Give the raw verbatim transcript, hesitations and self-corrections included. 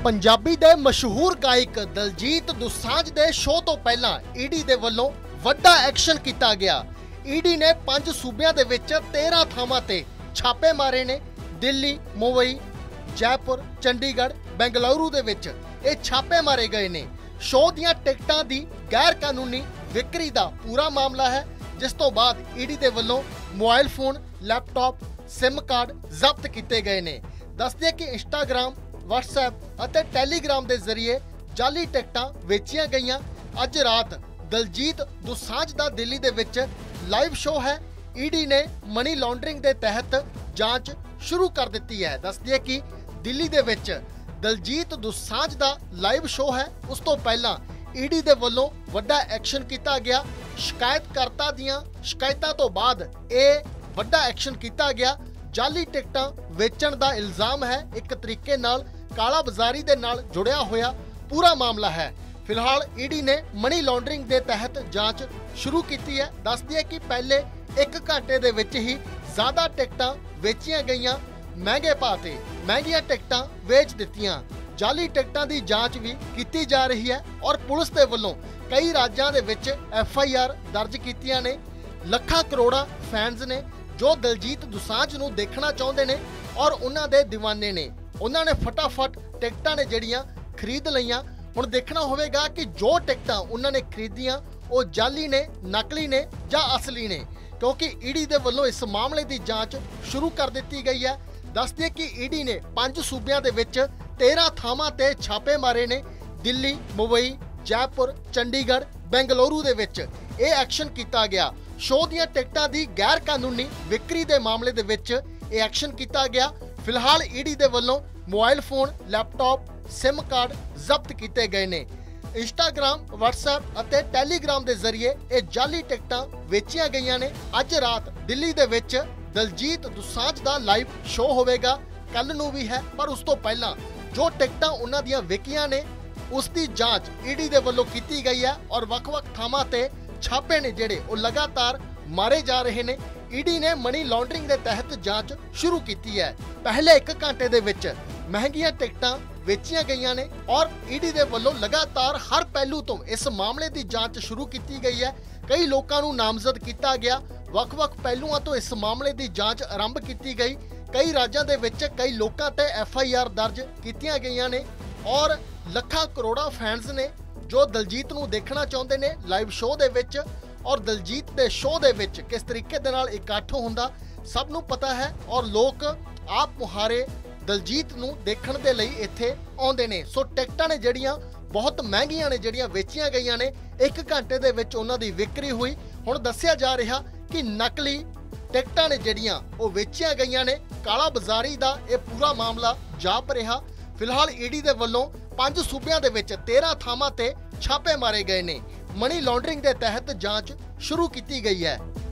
पंजाबी दे मशहूर गायक दलजीत दोसांझ दे शो तो पहला ईडी दे वल्लों वड्डा एक्शन किया गया। ईडी ने पांच सूबियां दे विच तेरह थावां ते छापे मारे ने। दिल्ली, मुंबई, जयपुर, चंडीगढ़, बेंगलुरु दे विच ये छापे मारे गए ने। शो दियां टिकटां दी गैर कानूनी विक्री दा पूरा मामला है, जिस तो बाद ईडी दे वल्लों mobile phone, laptop, SIM card जब्त किए गए ने। दस दिए कि इंस्टाग्राम, व्हाट्सएप और टैलीग्राम के जरिए जाली टिकटां वेचियां गईयां। अज रात दलजीत दोसांझ दा दिल्ली दे विच लाइव शो है। ईडी ने मनी लॉन्ड्रिंग के तहत जांच शुरू कर दी है। दस दिए कि दिल्ली दे विच दलजीत दोसांझ दा लाइव शो है। उस तो पहला ईडी दे वल्लों वड्डा एक्शन किया गया। शिकायतकर्ता दियां शिकायतां तो बाद ये वड्डा एक्शन किया गया। जाली टिकटां वेचण दा इल्जाम है। एक तरीके नाल काला बाजारी दे नाल जुड़िया होया पूरा मामला है। फिलहाल ईडी ने मनी लॉन्ड्रिंग के तहत जांच शुरू की है। दस दिए कि पहले एक घंटे दे विच ही ज़्यादा टिकटां वेचियां गईयां। महंगे भाव ते महंगियां टिकटां वेच दित्तियां। जाली टिकटां की जांच भी की जा रही है और पुलिस के वल्लों कई राज्यों के विच एफ आई आर दर्ज कीतियां ने। लखां करोड़ां फैंस ने जो दलजीत दोसांझ नूं देखना चाहुंदे ने और उन्हां दे दीवाने ने। उन्हां ने फटाफट टिकटां ने जिहड़ियां खरीद लईयां। हुण देखना होवेगा कि जो टिकटां उन्हां ने खरीदियां वो जाली ने, नकली ने जां असली ने, क्योंकि ईडी दे वल्लों इस मामले की जांच शुरू कर दी गई है। दस दिए कि ईडी ने पांच सूबियां दे विच तेरह थावां ते छापे मारे ने। दिल्ली, मुंबई, जयपुर, चंडीगढ़, बेंगलुरु दे विच ये एक्शन किया गया। शो दियां टिकटां दी गैर कानूनी विक्री दे मामले दे विच ये एक्शन किया गया। फिलहाल ईडी दे वल्लों mobile phone, laptop, SIM card जब्त किए गए ने। इंस्टाग्राम, व्हाट्सएप और टैलीग्राम के जरिए ये जाली टिकटां वेचियां गईयां ने। अज रात दिल्ली दे विच दलजीत दोसांझ दा लाइव शो होवेगा। कल नूं भी है, पर उस तो पहला जो टिकटां उन्हां दियां विकियां ने उसकी जांच ईडी दे वल्लों की गई है और वख-वख थावां ते छापे ने जिहड़े वो लगातार मारे जा रहे ने। ईडी ने मनी लॉन्ड्रिंग के तहत जांच शुरू की है। पहले एक घंटे दे विच महंगियां टिकटां वेचियां गईयां ने और ईडी दे वल्लों लगातार हर पहलू तो इस मामले की जांच शुरू की गई है। कई लोगों को नामजद किया गया। वख-वख पहलुओं तो इस मामले की जांच आरंभ की गई। कई राज्यों के विच कई लोगों ते एफ आई आर दर्ज कीतियां गईयां ने और लखां करोड़ां फैंस ने जो दलजीत नूं देखना चाहुंदे ने लाइव शो दे विच। और दलजीत दे शो दे विच किस तरीके दे नाल इकट्ठ हुंदा सब नूं पता है और लोग आप मुहारे दलजीत नूं देखण दे लई इत्थे आउंदे ने। सो टिकटां ने जिहड़ियां बहुत महंगियां ने जिहड़ियां वेचियां गईयां ने। एक घंटे दे विच उन्हां दी विक्री हुई। हुण दस्सिया जा रिहा कि नकली टिकटां ने जिहड़ियां वो वेचियां गईयां ने। काला बाजारी दा ये पूरा मामला जाप रिहा। फिलहाल ईडी दे वल्लों पांच सूबियां दे विच तेरह थावां ते छापे मारे गए ने। मनी लॉन्ड्रिंग के तहत जांच शुरू की गई है।